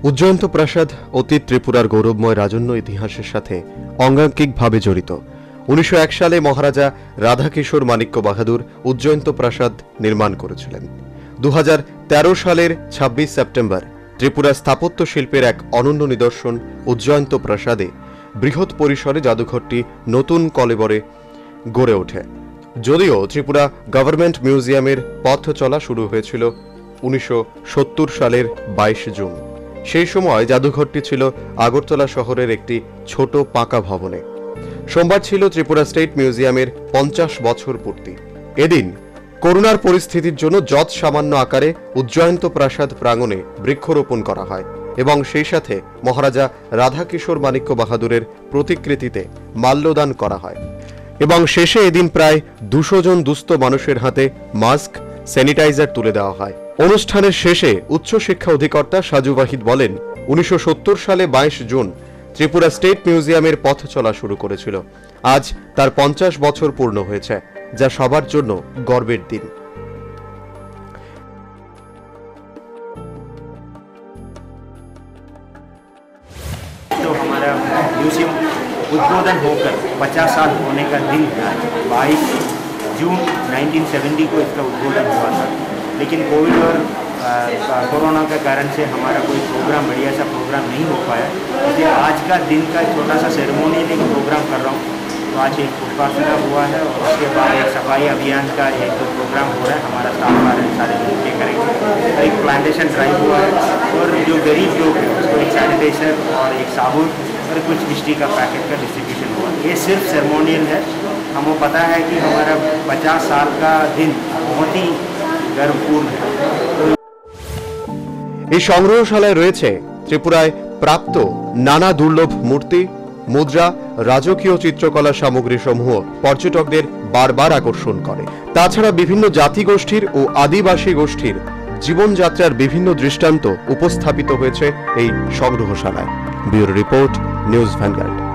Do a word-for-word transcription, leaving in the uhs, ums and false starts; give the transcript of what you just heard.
উজ্জয়ন্ত প্রাসাদ অতীত ত্রিপুরার গৌরবময় রাজন্য ইতিহাসের সাথে অঙ্গাঙ্গিকভাবে জড়িত। উনিশশো এক সালে মহারাজা রাধাকিশোর মাণিক্য বাহাদুর উজ্জয়ন্ত প্রাসাদ নির্মাণ করেছিলেন। দু হাজার তেরো সালের ছাব্বিশ সেপ্টেম্বর ত্রিপুরা স্থাপত্য শিল্পের এক অনন্য নিদর্শন উজ্জয়ন্ত প্রাসাদে বৃহৎ পরিসরে জাদুঘরটি নতুন কলেবরে গড়ে ওঠে। যদিও ত্রিপুরা গভর্নমেন্ট মিউজিয়ামের পথ চলা শুরু হয়েছিল উনিশশো সত্তর সালের বাইশ জুন। সেই সময় জাদুঘরটি ছিল আগরতলা শহরের একটি ছোট পাকা ভবনে। সোমবার ছিল ত্রিপুরা স্টেট মিউজিয়ামের পঞ্চাশ বছর পূর্তি। এদিন করোনার পরিস্থিতির জন্য যৎ সামান্য আকারে উজ্জয়ন্ত প্রাসাদ প্রাঙ্গণে বৃক্ষরোপণ করা হয় এবং সেই সাথে মহারাজা রাধাকিশোর মাণিক্য বাহাদুরের প্রতিকৃতিতে মাল্যদান করা হয় এবং শেষে এদিন প্রায় দুশো জন দুস্থ মানুষের হাতে মাস্ক, স্যানিটাইজার তুলে দেওয়া হয়। অনুষ্ঠানের শেষে উচ্চশিক্ষা অধিকর্তা সাজু ওয়াহিদ বলেন, উনিশশো সত্তর সালে বাইশ জুন ত্রিপুরা স্টেট মিউজিয়ামের পথ চলা শুরু করেছিল। আজ তার পঞ্চাশ বছর পূর্ণ হয়েছে, যা সবার জন্য গর্বের দিন। तो हमारा म्यूजियम उद्बोधन होकर पचास साल होने का दिन है। बाईस जून उन्नीस सौ सत्तर को इसका उद्बोधन हुआ था, लेकिन कोविड और कोरोना के कारण से हमारा कोई प्रोग्राम बढ़िया सा प्रोग्राम नहीं हो पाया, इसलिए आज का दिन का छोटा सा सेरेमोनी एक प्रोग्राम कर रहा हूँ। तो आज एक पुष्पार्चना हुआ है और उसके बाद एक सफाई अभियान का एक प्रोग्राम हो रहा है। हमारा स्टाफ सारे सारे मिलकर करेंगे। तो एक प्लांटेशन ड्राइव हुआ है और जो गरीब लोग हैं उसको एक सैनिटाइजर और एक साबुन और कुछ मिष्टी का पैकेट का डिस्ट्रीब्यूशन हुआ। ये सिर्फ सेरेमोनियल है। हमें पता है कि हमारा पचास साल का दिन बहुत ही गर्वपूर्ण है। এই সংগ্রহশালায় রয়েছে ত্রিপুরায় প্রাপ্ত নানা দুর্লভ মূর্তি, মুদ্রা, রাজকীয় চিত্রকলা সামগ্রী সমূহ পর্যটকদের বারবার আকর্ষণ করে। তাছাড়া বিভিন্ন জাতিগোষ্ঠীর ও আদিবাসী গোষ্ঠীর জীবনযাত্রার বিভিন্ন দৃষ্টান্ত উপস্থাপিত হয়েছে এই সংগ্রহশালায়। Bureau report, news vanguard.